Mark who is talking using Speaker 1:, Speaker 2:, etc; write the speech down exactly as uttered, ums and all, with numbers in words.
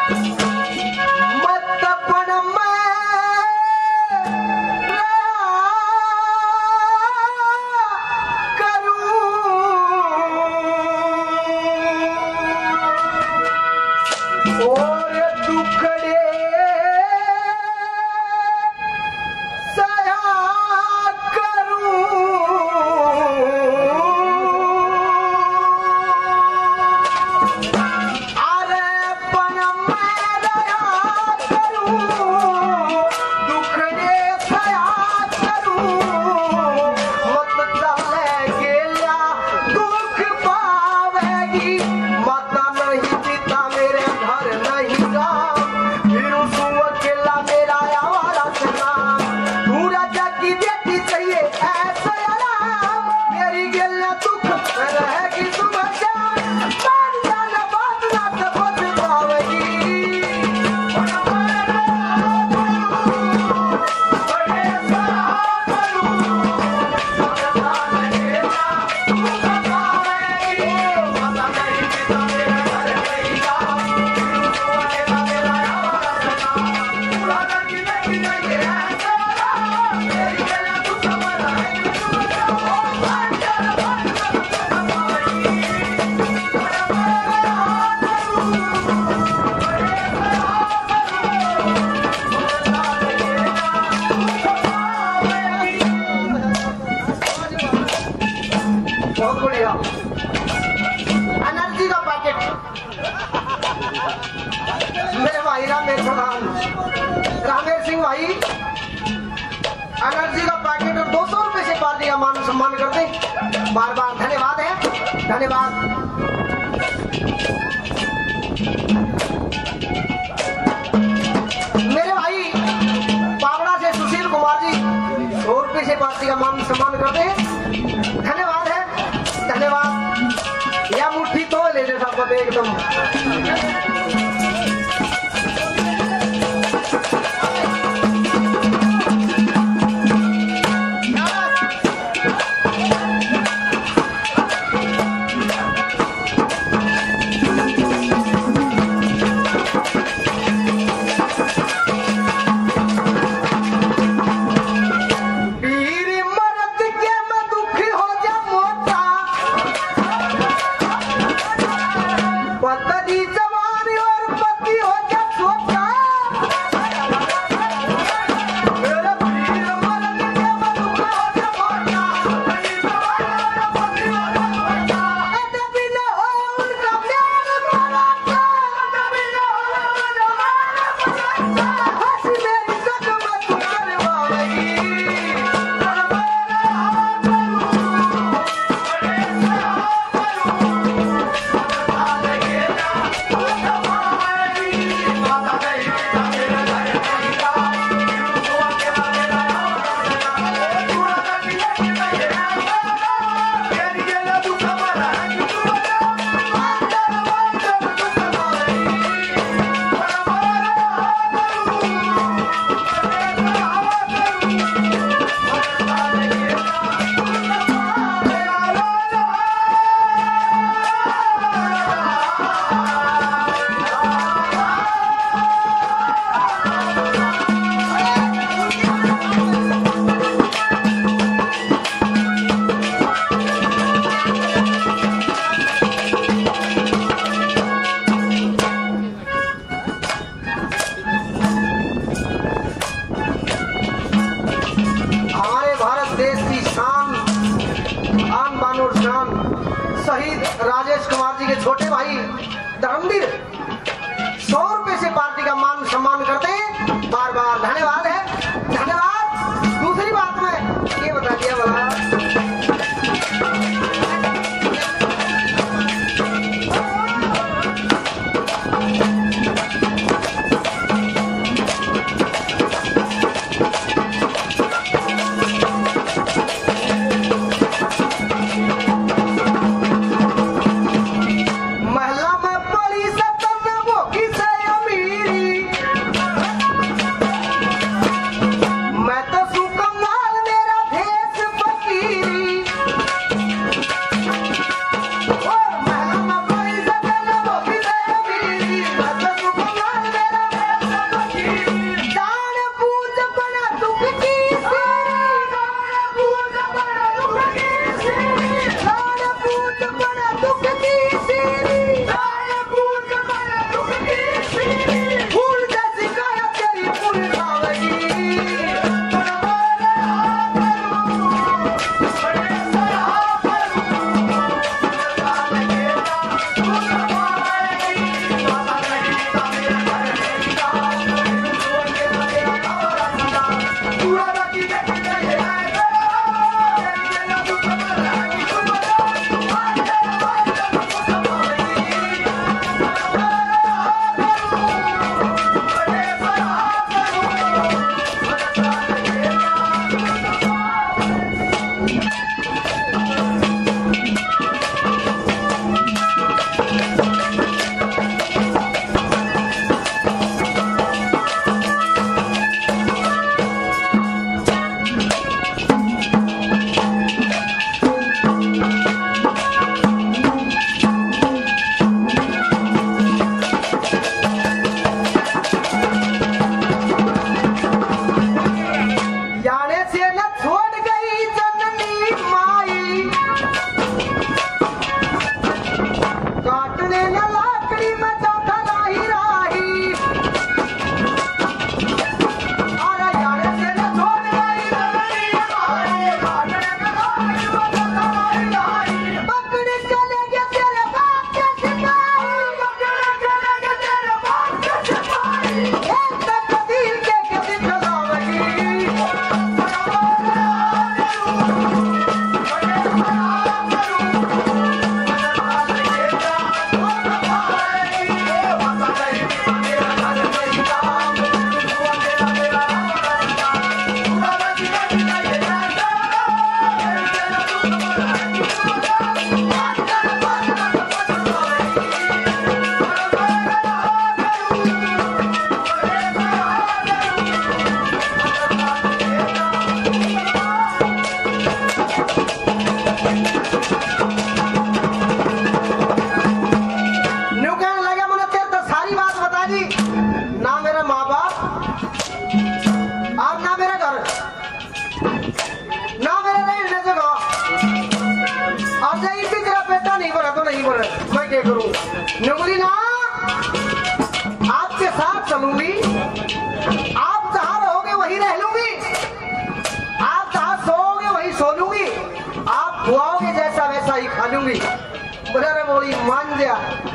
Speaker 1: Energy का packet और दो सौ रुपए से पार्टी का मान सम्मान करते हैं। बार बार धन्यवाद है, धन्यवाद। मेरे भाई पाबड़ा से सुशील कुमार जी सौ रुपए से पार्टी का मान सम्मान करते हैं। धन्यवाद है, धन्यवाद। या मुट्ठी तो ले ले सब एकदम। वीर मर्द के बात बता दी, ना मेरा माँ बाप और ना मेरा घर, ना मेरा रहने जगह, और जब इसी तेरा बेटा नहीं बोला तो नहीं बोला, मैं क्या करूं? नौकरी ना, आपके साथ चलूंगी, आप जहां रहोगे वहीं रह लूंगी, आप जहां सोओगे वहीं सो लूंगी, आप खुआओगे जैसा वैसा ही खा लूंगी। बोला रे बोली मान जा।